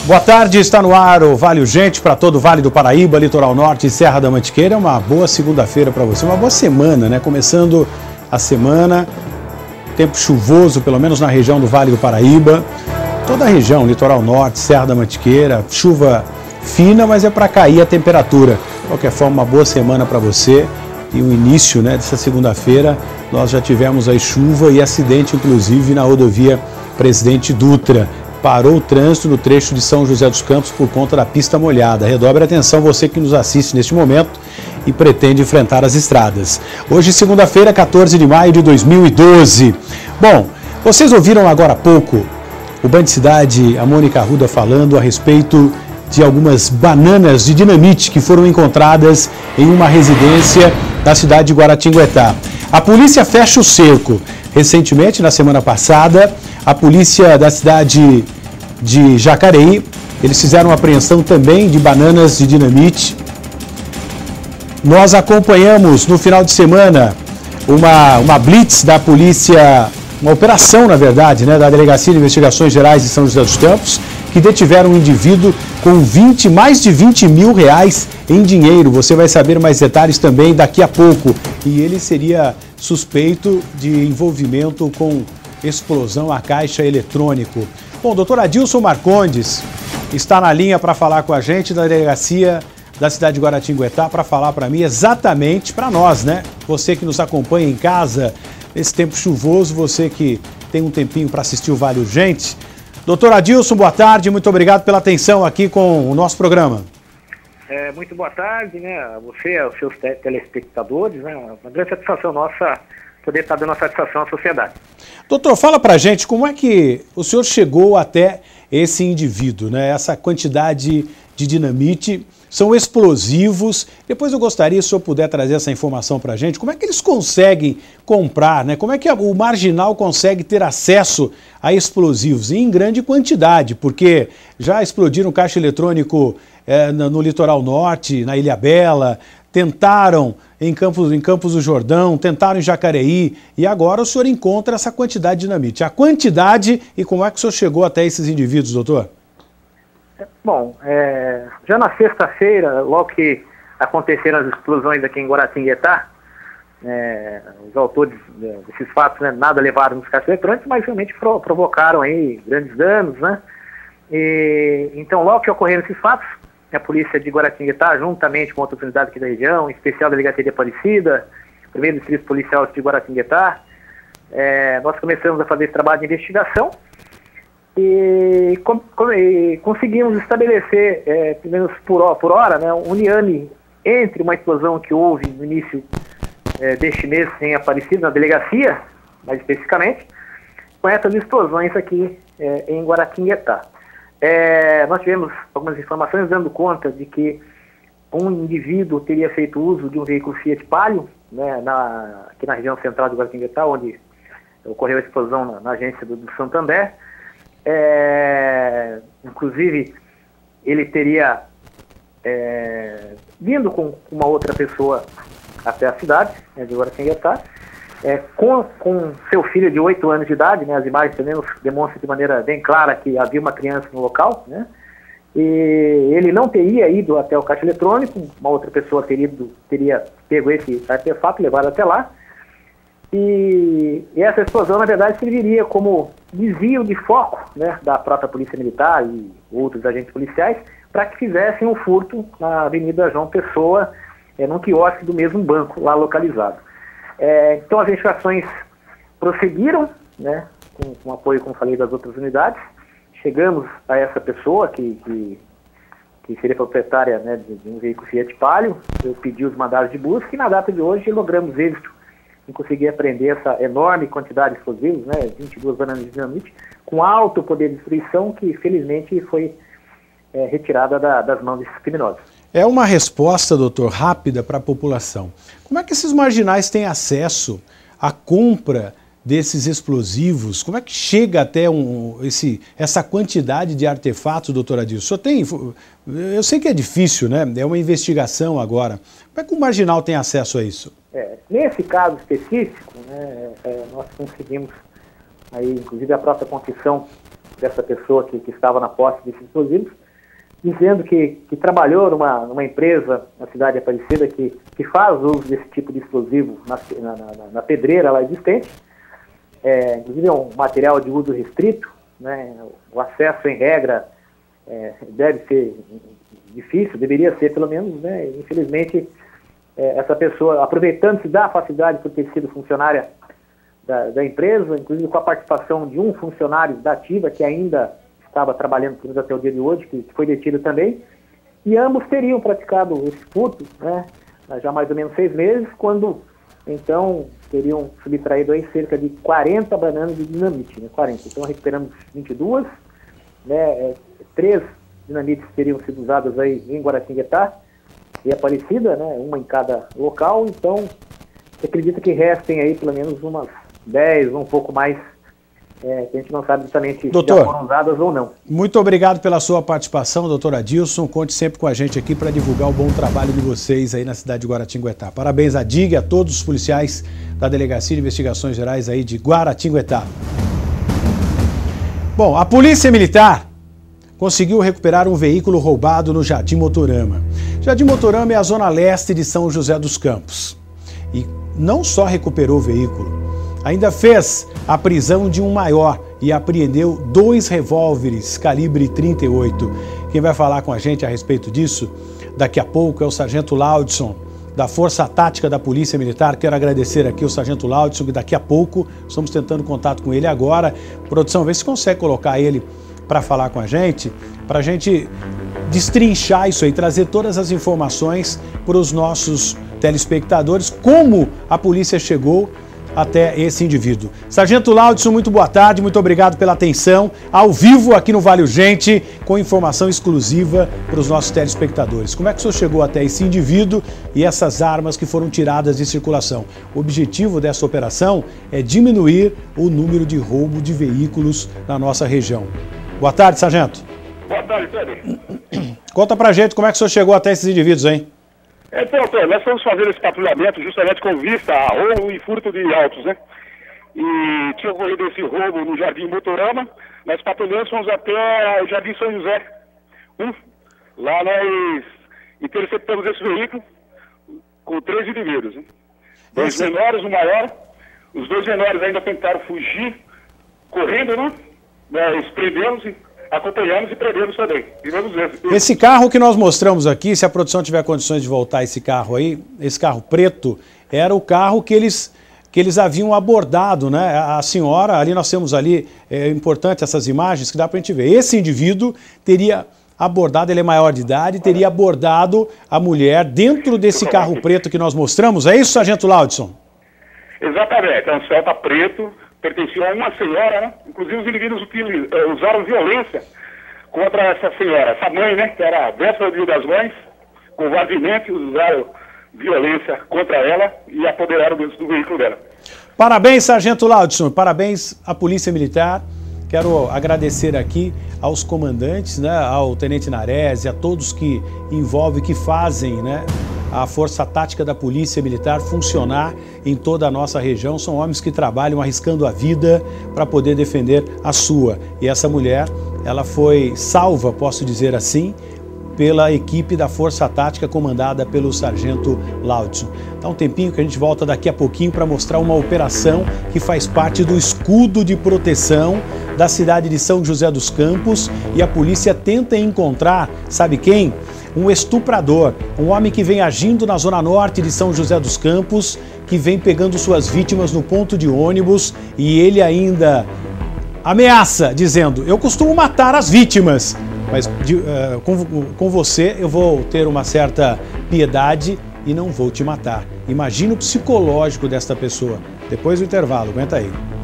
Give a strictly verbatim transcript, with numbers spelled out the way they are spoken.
Boa tarde, está no ar o Vale Urgente para todo o Vale do Paraíba, Litoral Norte e Serra da Mantiqueira. É uma boa segunda-feira para você, uma boa semana, né? Começando a semana, tempo chuvoso, pelo menos na região do Vale do Paraíba. Toda a região, Litoral Norte, Serra da Mantiqueira, chuva fina, mas é para cair a temperatura. De qualquer forma, uma boa semana para você. E o início, né, dessa segunda-feira, nós já tivemos aí chuva e acidente, inclusive, na rodovia Presidente Dutra. Parou o trânsito no trecho de São José dos Campos por conta da pista molhada. Redobre a atenção você que nos assiste neste momento e pretende enfrentar as estradas. Hoje, segunda-feira, quatorze de maio de dois mil e doze. Bom, vocês ouviram agora há pouco o Band Cidade, a Mônica Arruda, falando a respeito de algumas bananas de dinamite que foram encontradas em uma residência da cidade de Guaratinguetá. A polícia fecha o cerco. Recentemente, na semana passada, a polícia da cidade de Jacareí, eles fizeram uma apreensão também de bananas de dinamite. Nós acompanhamos no final de semana uma, uma blitz da polícia, uma operação, na verdade, né, da Delegacia de Investigações Gerais de São José dos Campos, que detiveram um indivíduo com vinte, mais de vinte mil reais em dinheiro. Você vai saber mais detalhes também daqui a pouco. E ele seria suspeito de envolvimento com explosão a caixa eletrônico. Bom, doutor Adilson Marcondes está na linha para falar com a gente da Delegacia da cidade de Guaratinguetá, para falar para mim exatamente para nós, né? Você que nos acompanha em casa, nesse tempo chuvoso, você que tem um tempinho para assistir o Vale Urgente. Doutor Adilson, boa tarde, muito obrigado pela atenção aqui com o nosso programa. É, muito boa tarde, né, a você, aos seus te telespectadores, né, uma grande satisfação nossa poder estar dando uma satisfação à sociedade. Doutor, fala pra gente como é que o senhor chegou até esse indivíduo, né, essa quantidade de dinamite, são explosivos. Depois eu gostaria, se o senhor puder trazer essa informação pra gente, como é que eles conseguem comprar, né, como é que o marginal consegue ter acesso a explosivos em grande quantidade, porque já explodiram caixa eletrônico É, no litoral norte, na Ilhabela, tentaram em Campos, em Campos do Jordão, tentaram em Jacareí, e agora o senhor encontra essa quantidade de dinamite. A quantidade e como é que o senhor chegou até esses indivíduos, doutor? Bom, é, já na sexta-feira, logo que aconteceram as explosões aqui em Guaratinguetá, é, os autores desses fatos, né, nada levaram nos caixas eletrônicos, mas realmente provocaram aí grandes danos, né? E, então, logo que ocorreram esses fatos, a polícia de Guaratinguetá, juntamente com outras unidades aqui da região, em especial a Delegacia de Aparecida, primeiro Distrito Policial de Guaratinguetá, é, nós começamos a fazer esse trabalho de investigação e, com, com, e conseguimos estabelecer, é, pelo menos por, por hora, né, um liame entre uma explosão que houve no início é, deste mês em Aparecida, na delegacia, mais especificamente, com essas explosões aqui é, em Guaratinguetá. É, nós tivemos algumas informações dando conta de que um indivíduo teria feito uso de um veículo Fiat Palio, né, na, aqui na região central de Guaratinguetá, onde ocorreu a explosão na, na agência do, do Santander. É, inclusive, ele teria é, vindo com uma outra pessoa até a cidade, né, de Guaratinguetá, É, com, com seu filho de oito anos de idade, né, as imagens também demonstram de maneira bem clara que havia uma criança no local, né, e ele não teria ido até o caixa eletrônico, uma outra pessoa teria, ido, teria pego esse artefato, levado até lá, e, e essa explosão, na verdade, serviria como desvio de foco, né, da própria Polícia Militar e outros agentes policiais, para que fizessem um furto na Avenida João Pessoa, é, num quiosque do mesmo banco lá localizado. É, então as investigações prosseguiram, né, com, com apoio, como falei, das outras unidades. Chegamos a essa pessoa que, que, que seria proprietária, né, de, de um veículo Fiat Palio. Eu pedi os mandados de busca e na data de hoje logramos êxito em conseguir apreender essa enorme quantidade de explosivos, né, vinte e duas bananas de dinamite, com alto poder de destruição que felizmente foi é, retirada da, das mãos desses criminosos. É uma resposta, doutor, rápida para a população. Como é que esses marginais têm acesso à compra desses explosivos? Como é que chega até um, esse, essa quantidade de artefatos, doutor Adilson? Só tem, eu sei que é difícil, né? É uma investigação agora. Como é que o marginal tem acesso a isso? É, nesse caso específico, né, é, nós conseguimos, aí, inclusive a própria confissão dessa pessoa que, que estava na posse desses explosivos, dizendo que, que trabalhou numa, numa empresa na cidade de Aparecida que, que faz uso desse tipo de explosivo na, na, na, na pedreira lá existente. É, inclusive é um material de uso restrito, né? O acesso em regra é, deve ser difícil, deveria ser pelo menos, né? Infelizmente, é, essa pessoa, aproveitando-se da facilidade por ter sido funcionária da, da empresa, inclusive com a participação de um funcionário da ativa que ainda estava trabalhando por até o dia de hoje, que foi detido também, e ambos teriam praticado esse furto, né, já há mais ou menos seis meses, quando então teriam subtraído aí cerca de quarenta bananas de dinamite, né, quarenta. Então recuperamos vinte e duas, né, é, três dinamites teriam sido usadas aí em Guaratinguetá e Aparecida, né, uma em cada local. Então se acredita que restem aí pelo menos umas dez ou um pouco mais, É, que a gente não sabe exatamente doutor, se já foram usadas ou não. Muito obrigado pela sua participação, doutor Adilson. Conte sempre com a gente aqui para divulgar o bom trabalho de vocês aí na cidade de Guaratinguetá. Parabéns à D I G e a todos os policiais da Delegacia de Investigações Gerais aí de Guaratinguetá. Bom, a Polícia Militar conseguiu recuperar um veículo roubado no Jardim Motorama. Jardim Motorama é a zona leste de São José dos Campos. E não só recuperou o veículo, ainda fez a prisão de um maior e apreendeu dois revólveres calibre trinta e oito. Quem vai falar com a gente a respeito disso daqui a pouco é o Sargento Laudson, da Força Tática da Polícia Militar. Quero agradecer aqui o Sargento Laudson, que daqui a pouco estamos tentando contato com ele agora. Produção, vê se consegue colocar ele para falar com a gente, para a gente destrinchar isso aí, trazer todas as informações para os nossos telespectadores, como a polícia chegou até esse indivíduo. Sargento Laudson, muito boa tarde, muito obrigado pela atenção, ao vivo aqui no Vale Urgente, com informação exclusiva para os nossos telespectadores. Como é que o senhor chegou até esse indivíduo e essas armas que foram tiradas de circulação? O objetivo dessa operação é diminuir o número de roubo de veículos na nossa região. Boa tarde, sargento. Boa tarde, Pedro. Conta pra gente como é que o senhor chegou até esses indivíduos, hein? Então, Pedro, nós estamos fazendo esse patrulhamento justamente com vista a roubo e furto de autos, né? E tinha ocorrido esse roubo no Jardim Motorama. Nós patrulhamos, fomos até o Jardim São José. Um, lá nós interceptamos esse veículo com três indivíduos, né? Dois Esse... menores, um maior. Os dois menores ainda tentaram fugir, correndo, né? Nós prendemos e acompanhamos e prendemos também. Esse carro que nós mostramos aqui, se a produção tiver condições de voltar esse carro aí, esse carro preto, era o carro que eles, que eles haviam abordado, né? A senhora, ali nós temos ali, é importante essas imagens que dá pra gente ver. Esse indivíduo teria abordado, ele é maior de idade, teria abordado a mulher dentro desse carro preto que nós mostramos. É isso, sargento Laudson? Exatamente, é um Celta preto, pertencia a uma senhora, né? Inclusive os indivíduos usaram violência contra essa senhora, essa mãe, né? Que era a véspera do Dia das Mães, covardemente usaram violência contra ela e apoderaram dentro do veículo dela. Parabéns, sargento Laudson, parabéns à Polícia Militar. Quero agradecer aqui aos comandantes, né, ao Tenente Nares e a todos que envolvem, que fazem, né, a Força Tática da Polícia Militar funcionar em toda a nossa região. São homens que trabalham arriscando a vida para poder defender a sua. E essa mulher, ela foi salva, posso dizer assim, pela equipe da Força Tática comandada pelo sargento Laudson. Dá um tempinho que a gente volta daqui a pouquinho para mostrar uma operação que faz parte do escudo de proteção da cidade de São José dos Campos, e a polícia tenta encontrar, sabe quem? Um estuprador, um homem que vem agindo na zona norte de São José dos Campos, que vem pegando suas vítimas no ponto de ônibus, e ele ainda ameaça, dizendo: eu costumo matar as vítimas, mas de, uh, com, com você eu vou ter uma certa piedade e não vou te matar. Imagina o psicológico desta pessoa. Depois do intervalo, aguenta aí.